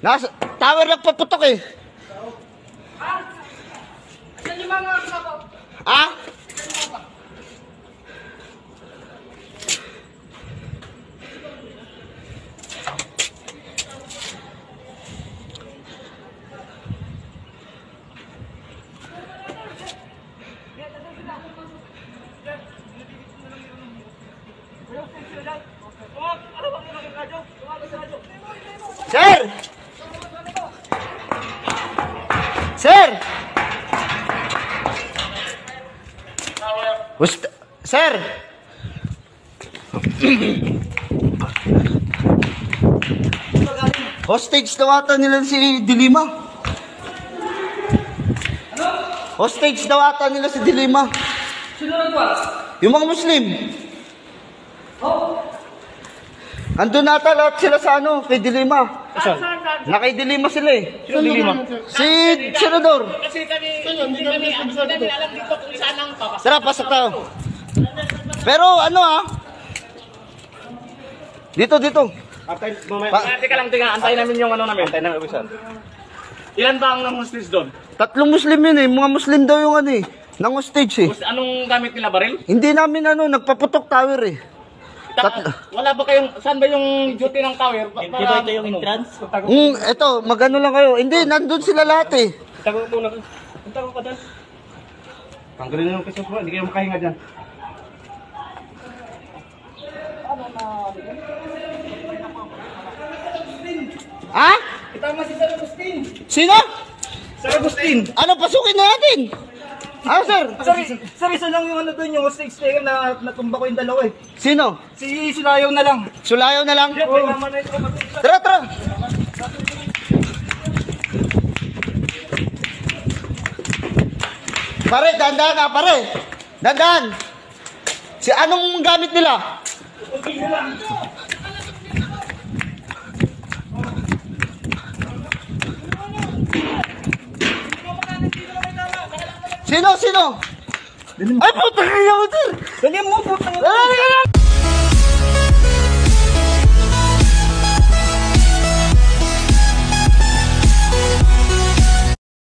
Nasa tower nagpaputok eh. Ah? Sir! Sir! Sir! Hostage daw ata nila si Dilima. Hostage daw ata nila si Dilima. Sino nagwa? Yung mga Muslim. Oh? Andun ata lahat sila sa ano, kay Dilima. Na kay Dilima sila eh. Sino Dilima? Si Senador. Kasi hindi kami alam dito kung saan ang papasok. Tara, pasok tayo. Pero ano ah. Dito. Teka lang, antayin namin yung ano namin. Antayin namin, officer. Ilan ba ang hostage doon? 3 Muslim yun eh. Mga Muslim daw yung ano eh. Nang hostage eh. Anong gamit nila, baril? Hindi namin ano, nagpaputok tower eh. Wala ba kayong, saan ba yung duty ng tower? Di ba ito yung entrance? Eto, magano lang kayo. Hindi, nandun sila lahat eh. Tago muna. Tago ka dyan. Tanggalin na yung kisos mo, hindi kayo makahinga dyan. Ha? Itama si Sir Agustin! Sino? Sir Agustin! Ano, pasukin na natin. Ah, sir. Sir, isa lang yung ano doon, yung hostage taker na natumba ko yung dalawa eh. Sino? Si Sulayaw na lang. Sulayaw na lang? Oo. Tara. Pare, dandan ah, pare. Dandan. Si anong gamit nila? Sino? Ay, puta kayo, sir. Dali mo, putang Dali,